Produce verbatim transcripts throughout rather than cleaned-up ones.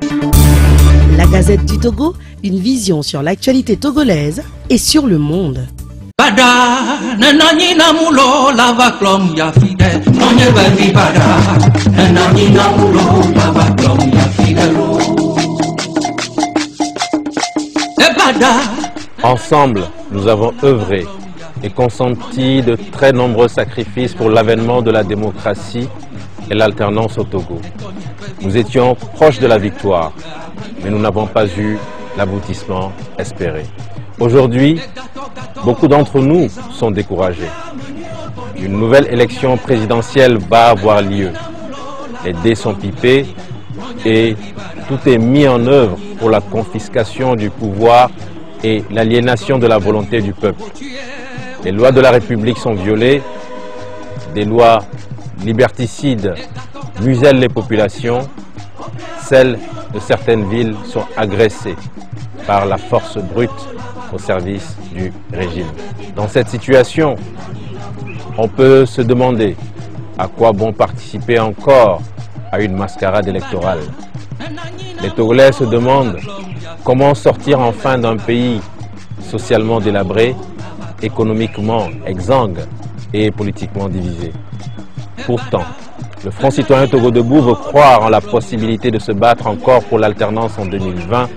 La Gazette du Togo, une vision sur l'actualité togolaise et sur le monde. Ensemble, nous avons œuvré et consenti de très nombreux sacrifices pour l'avènement de la démocratie et l'alternance au Togo. Nous étions proches de la victoire, mais nous n'avons pas eu l'aboutissement espéré. Aujourd'hui, beaucoup d'entre nous sont découragés. Une nouvelle élection présidentielle va avoir lieu. Les dés sont pipés et tout est mis en œuvre pour la confiscation du pouvoir et l'aliénation de la volonté du peuple. Les lois de la République sont violées, des lois liberticides musellent les populations, celles de certaines villes sont agressées par la force brute au service du régime. Dans cette situation, on peut se demander à quoi bon participer encore à une mascarade électorale. Les Togolais se demandent comment sortir enfin d'un pays socialement délabré, économiquement exsangue et politiquement divisé. Pourtant, le Front citoyen Togo Debout veut croire en la possibilité de se battre encore pour l'alternance en deux mille vingt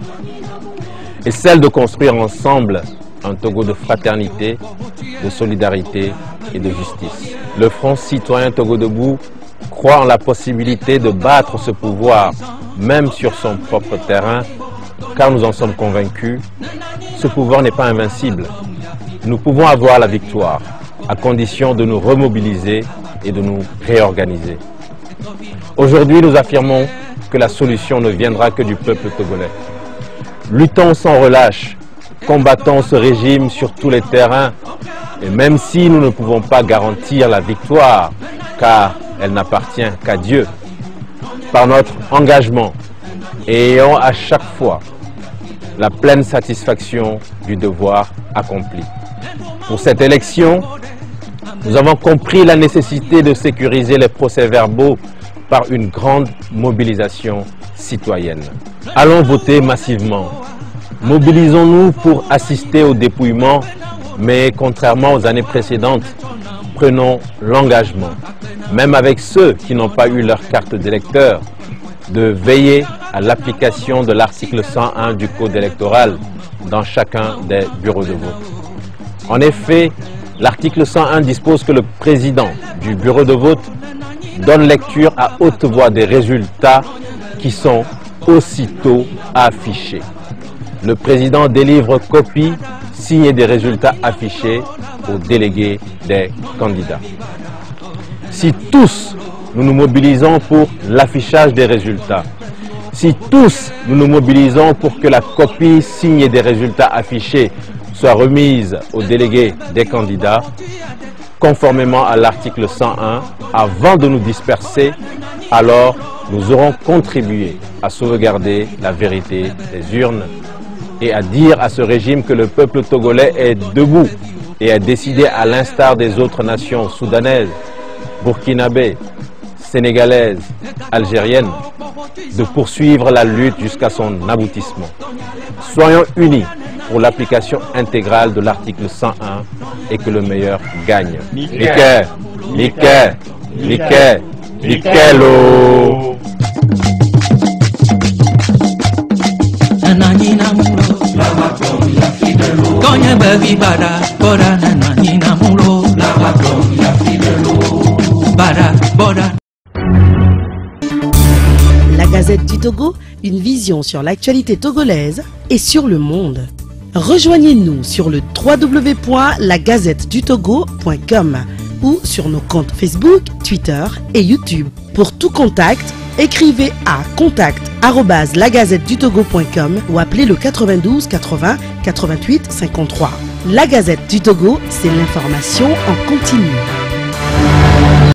et celle de construire ensemble un Togo de fraternité, de solidarité et de justice. Le Front citoyen Togo Debout croit en la possibilité de battre ce pouvoir, même sur son propre terrain, car nous en sommes convaincus, ce pouvoir n'est pas invincible. Nous pouvons avoir la victoire, à condition de nous remobiliser et de nous réorganiser. Aujourd'hui, nous affirmons que la solution ne viendra que du peuple togolais. Luttons sans relâche, combattons ce régime sur tous les terrains, et même si nous ne pouvons pas garantir la victoire, car elle n'appartient qu'à Dieu, par notre engagement, et ayons à chaque fois la pleine satisfaction du devoir accompli. Pour cette élection, nous avons compris la nécessité de sécuriser les procès-verbaux par une grande mobilisation citoyenne. Allons voter massivement. Mobilisons-nous pour assister au dépouillement, mais contrairement aux années précédentes, prenons l'engagement, même avec ceux qui n'ont pas eu leur carte d'électeur, de veiller à l'application de l'article cent un du Code électoral dans chacun des bureaux de vote. En effet, l'article cent un dispose que le président du bureau de vote donne lecture à haute voix des résultats qui sont aussitôt affichés. Le président délivre copie signée des résultats affichés aux délégués des candidats. Si tous nous nous mobilisons pour l'affichage des résultats, si tous nous nous mobilisons pour que la copie signée des résultats affichés soit remise aux délégués des candidats, conformément à l'article cent un, avant de nous disperser, alors nous aurons contribué à sauvegarder la vérité des urnes et à dire à ce régime que le peuple togolais est debout et a décidé, à l'instar des autres nations soudanaises, burkinabées, sénégalaises, algériennes, de poursuivre la lutte jusqu'à son aboutissement. Soyons unis pour l'application intégrale de l'article cent un et que le meilleur gagne. Niké, Niké, Niké, Nikélo. La Gazette du Togo, une vision sur l'actualité togolaise et sur le monde. Rejoignez-nous sur le w w w point la gazette du togo point com ou sur nos comptes Facebook, Twitter et YouTube. Pour tout contact, écrivez à contact arobase la gazette du togo point com ou appelez le quatre-vingt-douze quatre-vingts quatre-vingt-huit cinquante-trois. La Gazette du Togo, c'est l'information en continu.